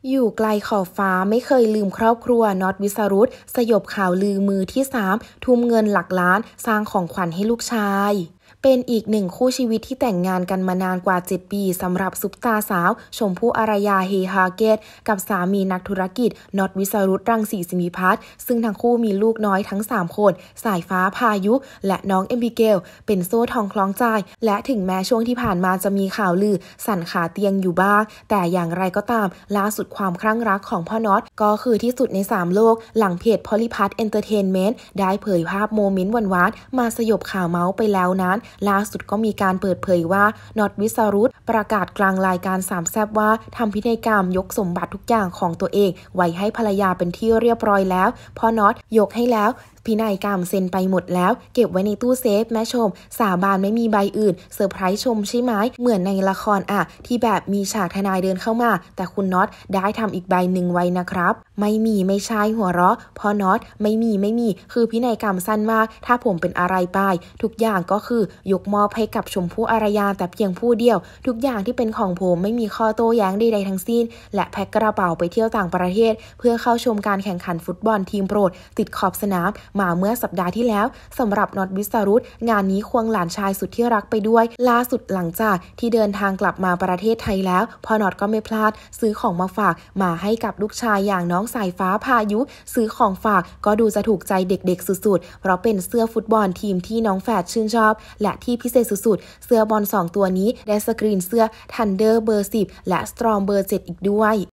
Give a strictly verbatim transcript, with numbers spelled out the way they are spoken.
อยู่ไกลขอบฟ้าไม่เคยลืมครอบครัวน็อตวิสรุตสยบข่าวลือมือที่สามทุ่มเงินหลักล้านสร้างของขวัญให้ลูกชายเป็นอีกหนึ่งคู่ชีวิตที่แต่งงานกันมานานกว่าเจ็ดปีสำหรับซุปตาสาวชมพู่อารยาเฮฮาเกตกับสามีนักธุรกิจน็อตวิสรุตรังสีสิมิพัฒน์ซึ่งทั้งคู่มีลูกน้อยทั้งสามคนสายฟ้าพายุและน้องเอมบิเกลเป็นโซ่ทองคล้องใจและถึงแม้ช่วงที่ผ่านมาจะมีข่าวลือสั่นขาเตียงอยู่บ้างแต่อย่างไรก็ตามล่าสุดความคลั่งรักของพ่อน็อตก็คือที่สุดในสามโลกหลังเพจพอลิพัทเอนเตอร์เทนเมนต์ได้เผยภาพโมเมนต์หวานๆมาสยบข่าวเมาส์ไปแล้วนั้นล่าสุดก็มีการเปิดเผยว่าน็อตวิสรุตประกาศกลางรายการสามแซ่บว่าทำพินัยกรรมยกสมบัติทุกอย่างของตัวเองไว้ให้ภรรยาเป็นที่เรียบร้อยแล้วพ่อน็อตยกให้แล้วพินัยกรรมเซ็นไปหมดแล้วเก็บไว้ในตู้เซฟแม่ชมสาบานไม่มีใบอื่นเซอร์ไพรส์ชมใช่ไหมเหมือนในละครอะที่แบบมีฉากทนายเดินเข้ามาแต่คุณน็อตได้ทำอีกใบหนึ่งไว้นะครับไม่มีไม่ใช่หัวเราะพ่อน็อตไม่มีไม่มีคือพินัยกรรมสั้นมากถ้าผมเป็นอะไรไปทุกอย่างก็คือยกมอบให้กับชมพู่อารยาแต่เพียงผู้เดียวทุกอย่างที่เป็นของผมไม่มีข้อโต้แย้งใดๆทั้งสิ้นและแพ็คกระเป๋าไปเที่ยวต่างประเทศเพื่อเข้าชมการแข่งขันฟุตบอลทีมโปรดติดขอบสนามมาเมื่อสัปดาห์ที่แล้วสำหรับน็อตวิสรุตงานนี้ควงหลานชายสุดที่รักไปด้วยล่าสุดหลังจากที่เดินทางกลับมาประเทศไทยแล้วพ่อน็อตก็ไม่พลาดซื้อของมาฝากมาให้กับลูกชายอย่างน้องสายฟ้าพายุซื้อของฝากก็ดูจะถูกใจเด็กๆสุดๆเพราะเป็นเสื้อฟุตบอลทีมที่น้องแฝดชื่นชอบและที่พิเศษสุดๆเสื้อบอลสองตัวนี้ได้สกรีนเสื้อทันเดอร์เบอร์สิบและสตรอมเบอร์เจ็ดอีกด้วย